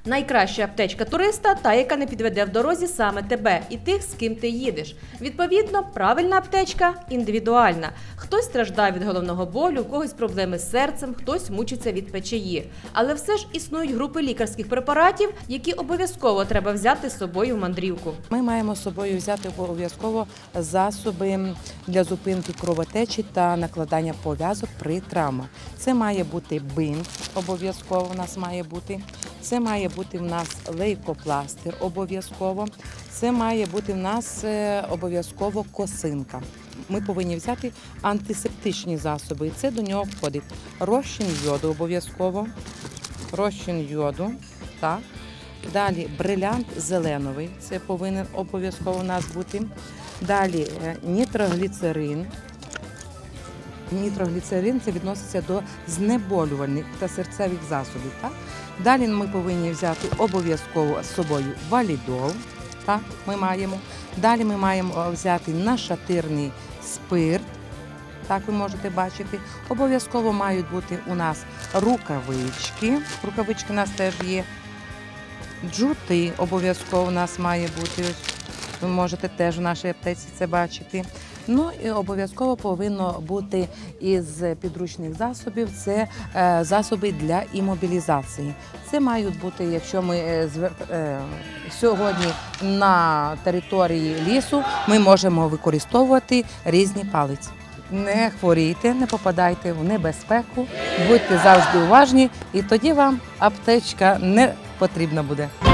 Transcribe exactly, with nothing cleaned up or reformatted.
Найкраща аптечка туриста – та, яка не підведе в дорозі саме тебе і тих, з ким ти їдеш. Відповідно, правильна аптечка – індивідуальна. Хтось страждає від головного болю, у когось проблеми з серцем, хтось мучиться від печії. Але все ж існують групи лікарських препаратів, які обов'язково треба взяти з собою в мандрівку. Ми маємо з собою взяти обов'язково засоби для зупинки кровотечі та накладання пов'язок при травмах. Це має бути бинт, обов'язково у нас має бути. Це має бути в нас лейкопластир обов'язково. Це має бути в нас обов'язково косинка. Ми повинні взяти антисептичні засоби. Це до нього входить розчин йоду обов'язково. Розчин йоду. Так. Далі брилянт зеленовий. Це повинен обов'язково у нас бути. Далі нітрогліцерин. Нітрогліцерин – це відноситься до знеболювальних та серцевих засобів. Так? Далі ми повинні взяти обов'язково з собою валідол. Так? Ми маємо. Далі ми маємо взяти нашатирний спирт. Так ви можете бачити. Обов'язково мають бути у нас рукавички. Рукавички у нас теж є. Джути обов'язково у нас має бути. Ви можете теж в нашій аптеці це бачити. Ну і обов'язково повинно бути із підручних засобів, це е, засоби для імобілізації. Це мають бути, якщо ми е, е, сьогодні на території лісу, ми можемо використовувати різні палиці. Не хворійте, не попадайте в небезпеку, будьте завжди уважні, і тоді вам аптечка не потрібна буде.